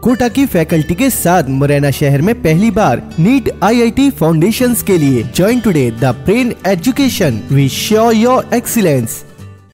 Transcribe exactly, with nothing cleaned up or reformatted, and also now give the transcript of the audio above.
कोटा की फैकल्टी के साथ मुरैना शहर में पहली बार NEET I I T foundations के लिए join today the brain education we sure your excellence.